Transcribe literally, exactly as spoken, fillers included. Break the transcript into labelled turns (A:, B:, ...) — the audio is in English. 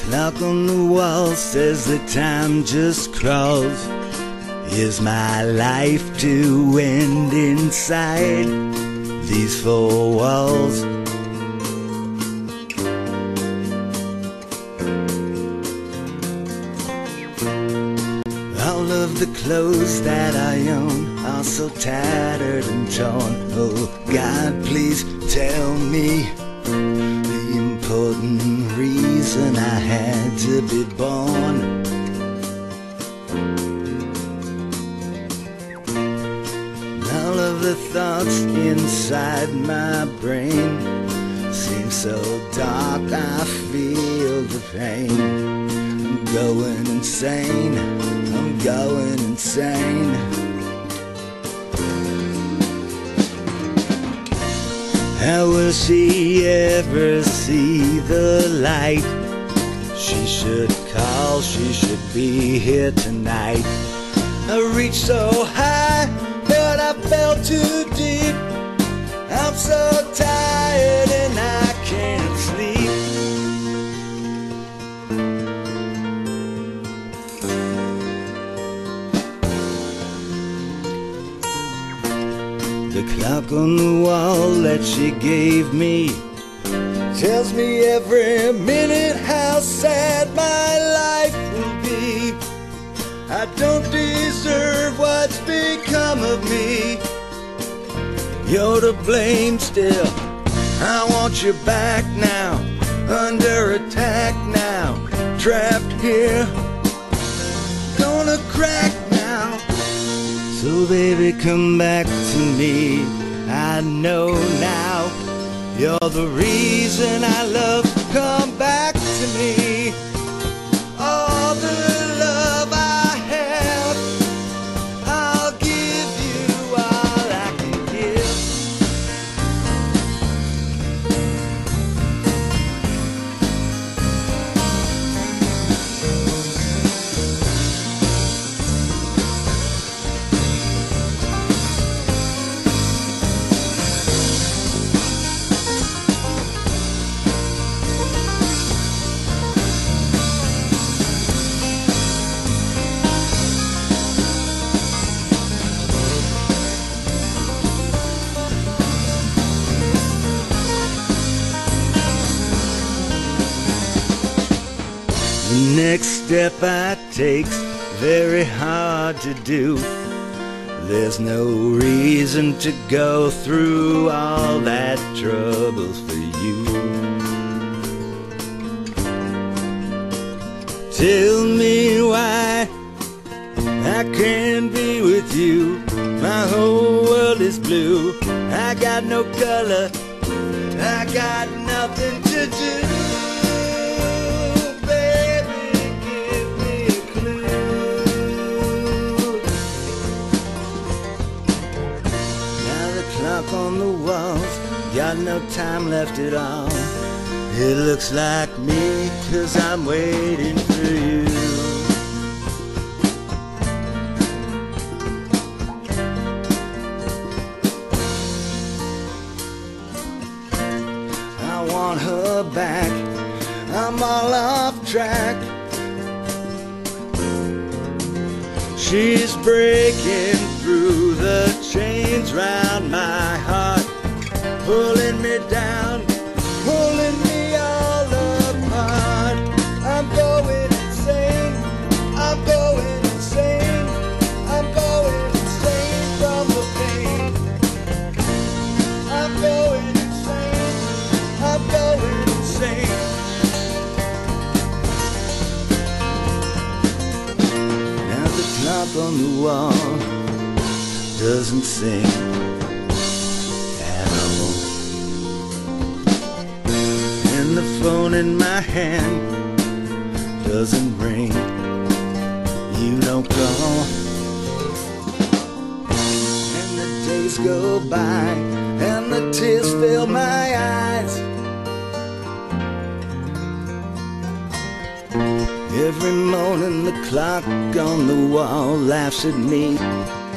A: clock on the wall says the time just crawls. Is my life to end inside these four walls? All of the clothes that I own are so tattered and torn. Oh God, please tell me the important reason I had to be born. All of the thoughts inside my brain seem so dark, I feel the pain. I'm going insane, I'm going insane. How will she ever see the light? She should call, she should be here tonight. I reached so high, but I fell too deep. I'm so tired and I can't sleep. The clock on the wall that she gave me tells me every minute how sad my life will be. I don't deserve what's become of me. You're to blame still. I want you back now, under attack now, trapped here, gonna crack now. So baby, come back to me. I know now you're the reason I love. Come back to me. All the love I have, I'll give you all I can give. The next step I take's very hard to do. There's no reason to go through all that troubles for you. Tell me why I can't be with you. My whole world is blue. I got no color, I got nothing to do. On the walls, got no time left at all. It looks like me, 'cause I'm waiting for you. I want her back, I'm all off track. She's breaking through the chains round my heart, pulling me down, pulling me all apart. I'm going insane, I'm going insane, I'm going insane from the pain. I'm going insane, I'm going insane. Clock on the wall doesn't sing at all, and the phone in my hand doesn't ring. You don't call, and the days go by, and the tears fill my eyes. Every morning the clock on the wall laughs at me.